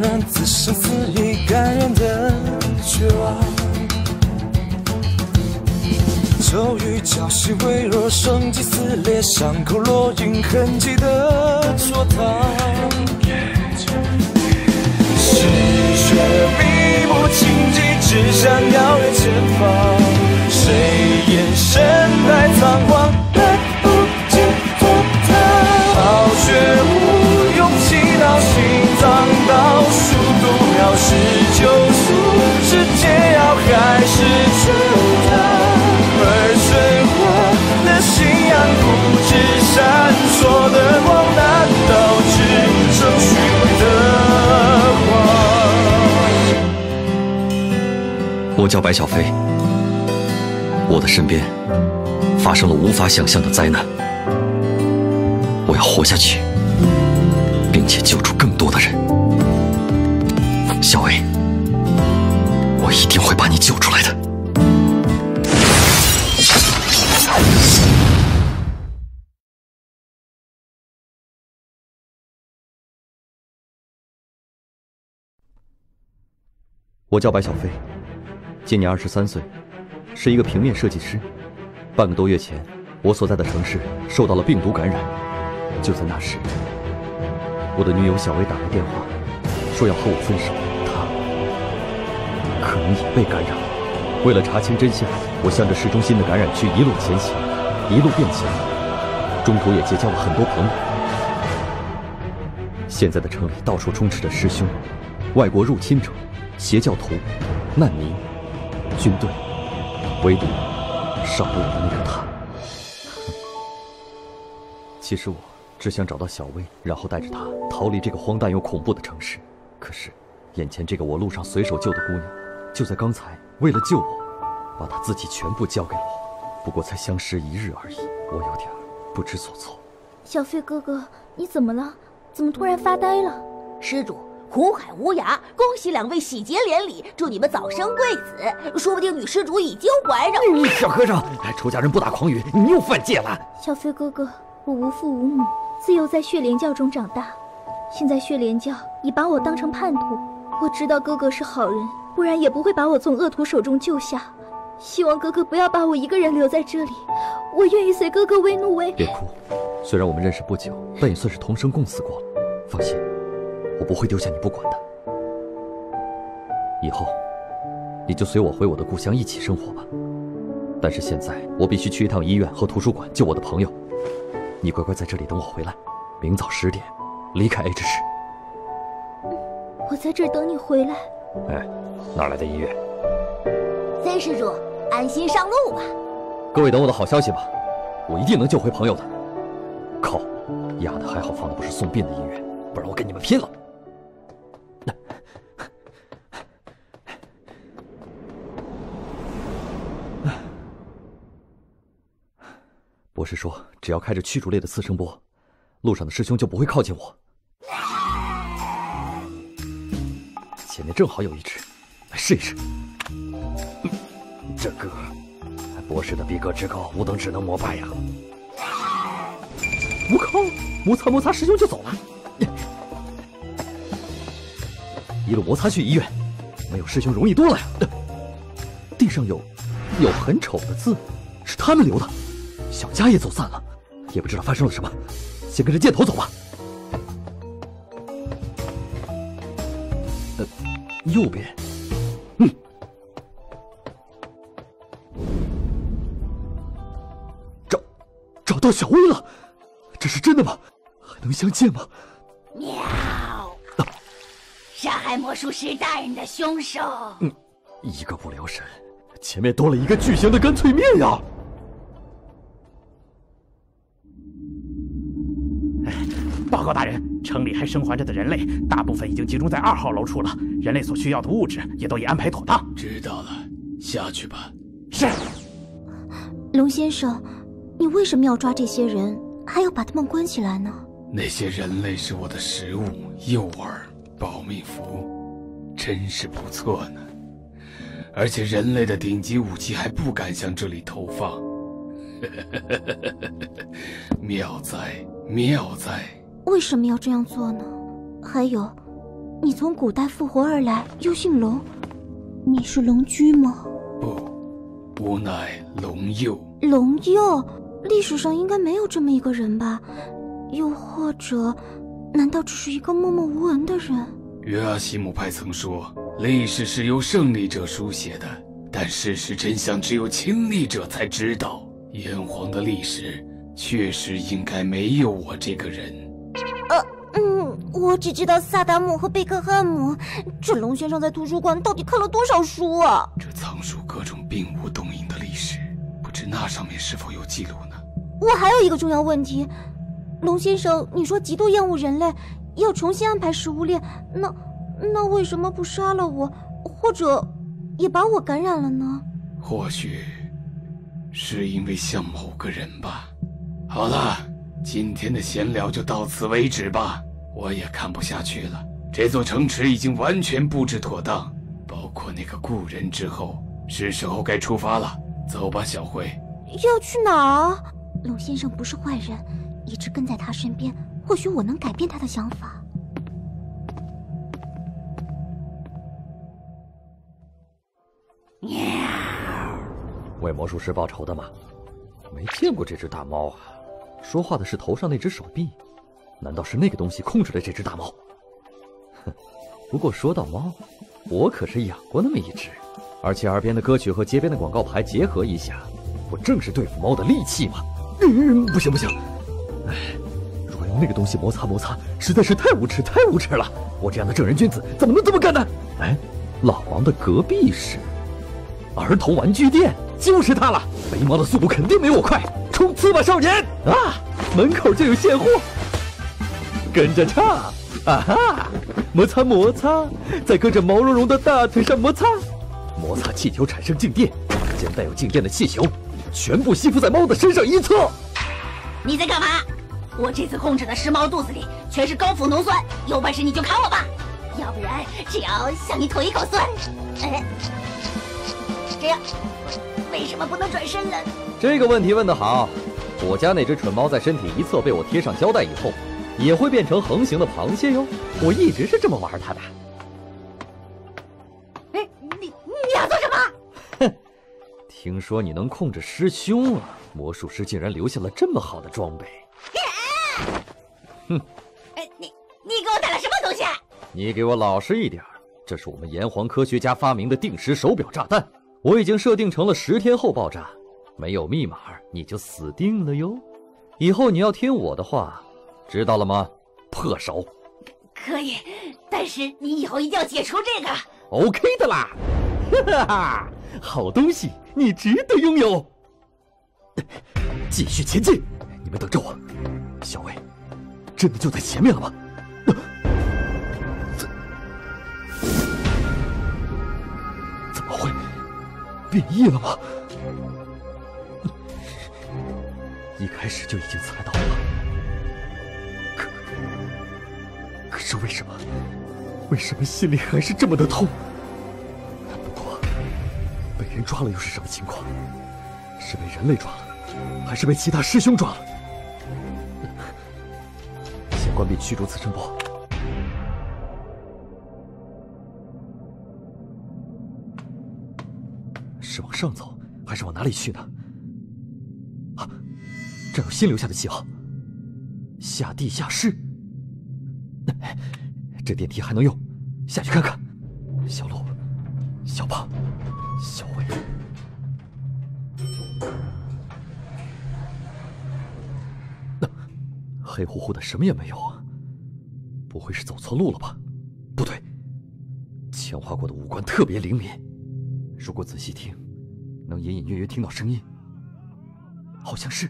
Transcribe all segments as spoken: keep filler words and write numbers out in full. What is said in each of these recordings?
男子生死以感人的绝望。骤雨浇熄微弱生机撕裂，伤口烙印痕迹的戳烫。嗜血迷不情迹，只想遥远前方。谁眼神太仓皇，来不及做他。暴雪无勇气到心脏倒数度秒，是救赎，是解药还是圈套？而水火的信仰不知闪烁的光，难道只剩虚伪的谎？ 我叫白小飞，我的身边发生了无法想象的灾难，我要活下去，并且救出更多的人。小薇，我一定会把你救出来的。我叫白小飞，今年二十三岁，是一个平面设计师。半个多月前，我所在的城市受到了病毒感染。就在那时，我的女友小薇打来电话，说要和我分手。她可能也被感染了。为了查清真相，我向着市中心的感染区一路前行，一路变强，中途也结交了很多朋友。现在的城里到处充斥着师兄、外国入侵者、邪教徒、难民、军队，唯独少了我的那个他。其实我只想找到小薇，然后带着她逃离这个荒诞又恐怖的城市。可是，眼前这个我路上随手救的姑娘，就在刚才为了救我，把她自己全部交给了我。不过才相识一日而已，我有点不知所措。 小飞哥哥，你怎么了？怎么突然发呆了？ 施主，苦海无涯，恭喜两位喜结连理，祝你们早生贵子。说不定女施主已经怀上。 嗯、小和尚，出家人不打诳语，你又犯戒了。 小飞哥哥，我无父无母，自幼在血莲教中长大。现在血莲教已把我当成叛徒，我知道哥哥是好人，不然也不会把我从恶徒手中救下。希望哥哥不要把我一个人留在这里，我愿意随哥哥为奴为…… 别哭，虽然我们认识不久，但也算是同生共死过了。放心，我不会丢下你不管的。以后，你就随我回我的故乡一起生活吧。但是现在我必须去一趟医院和图书馆救我的朋友，你乖乖在这里等我回来，明早十点离开 H 市。 我在这儿等你回来。 哎，哪来的医院？ 三施主，安心上路吧。 各位等我的好消息吧，我一定能救回朋友的。靠，丫的还好放的不是宋斌的医院，不然我跟你们拼了。博士说，只要开着驱逐类的次声波，路上的师兄就不会靠近我。前面正好有一只，来试一试。这个博士的逼格之高，吾等只能膜拜呀。我靠！摩擦摩擦，师兄就走了。一路摩擦去医院，没有师兄容易多了呀。地上有有很丑的字，是他们留的。小家也走散了，也不知道发生了什么。先跟着箭头走吧。呃，右边。嗯。找找到小薇了，这是真的吗？还能相见吗？ 喵！啊、杀害魔术师大人的凶手。 嗯，一个不留神，前面多了一个巨型的干脆面呀！ 报告大人，城里还生还着的人类，大部分已经集中在二号楼处了。人类所需要的物质也都已安排妥当。 知道了，下去吧。 是。 龙先生，你为什么要抓这些人，还要把他们关起来呢？ 那些人类是我的食物、诱饵、保命符，真是不错呢。而且人类的顶级武器还不敢向这里投放。妙哉，妙哉！ 为什么要这样做呢？还有， 你从古代复活而来，又姓龙，你是龙驹吗？ 不，吾乃龙佑。 龙佑，历史上应该没有这么一个人吧？又或者，难道只是一个默默无闻的人？ 约阿希姆派曾说，历史是由胜利者书写的，但事实真相只有亲历者才知道。炎黄的历史确实应该没有我这个人。 呃，嗯，我只知道萨达姆和贝克汉姆。这龙先生在图书馆到底看了多少书啊？ 这藏书各种并无动因的历史，不知那上面是否有记录呢？ 我还有一个重要问题，龙先生，你说极度厌恶人类，要重新安排食物链，那那为什么不杀了我，或者也把我感染了呢？ 或许是因为像某个人吧。好了，今天的闲聊就到此为止吧，我也看不下去了。这座城池已经完全布置妥当，包括那个故人之后，是时候该出发了。走吧，小慧。 要去哪儿啊？龙先生不是坏人，一直跟在他身边，或许我能改变他的想法。 为魔术师报仇的吗？没见过这只大猫啊！说话的是头上那只手臂，难道是那个东西控制了这只大猫？哼！不过说到猫，我可是养过那么一只，而且耳边的歌曲和街边的广告牌结合一下，不正是对付猫的利器吗？嗯，不行不行！哎，如果用那个东西摩擦摩擦，实在是太无耻太无耻了！我这样的正人君子怎么能这么干呢？哎，老王的隔壁是儿童玩具店，就是它了。飞猫的速度肯定没我快，冲刺吧，少年！啊，门口就有现货，跟着唱，啊哈！摩擦摩擦，在搁着毛茸茸的大腿上摩擦，摩擦气球产生静电，将带有静电的气球全部吸附在猫的身上一侧。 你在干嘛？我这次控制的尸猫肚子里全是高氟农酸，有本事你就砍我吧，要不然只要向你吐一口酸。哎，这样为什么不能转身了？ 这个问题问得好。我家那只蠢猫在身体一侧被我贴上胶带以后，也会变成横行的螃蟹哟。我一直是这么玩它的。 哎，你你要做什么？ 哼，听说你能控制师兄啊！魔术师竟然留下了这么好的装备。哼！ 哎，你你给我带了什么东西？ 你给我老实一点，这是我们炎黄科学家发明的定时手表炸弹，我已经设定成了十天后爆炸，没有密码你就死定了哟。以后你要听我的话，知道了吗？破手。 可以，但是你以后一定要解除这个。 OK 的啦，哈哈，好东西，你值得拥有。继续前进，你们等着我。小薇，真的就在前面了吗？怎怎么会变异了吗？一开始就已经猜到了，可可是为什么？为什么心里还是这么的痛？不过，被人抓了又是什么情况？是被人类抓了，还是被其他师兄抓了？先关闭驱逐磁声波。是往上走，还是往哪里去呢？啊，这有新留下的记号，下地下室。这电梯还能用，下去看看。小鹿、小胖、小薇，那黑乎乎的什么也没有啊！不会是走错路了吧？不对，强化过的五官特别灵敏，如果仔细听，能隐隐约约听到声音，好像是。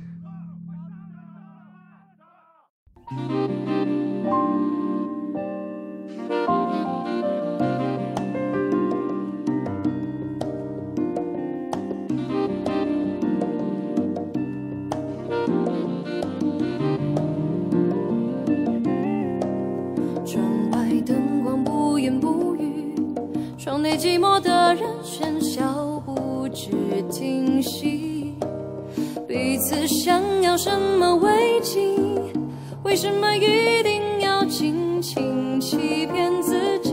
窗内寂寞的人喧嚣不知停息，彼此想要什么慰藉？为什么一定要尽情欺骗自己？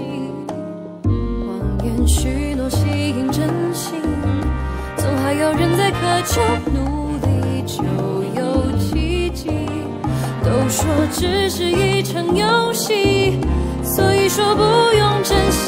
求努力就有奇迹，都说只是一场游戏，所以说不用珍惜。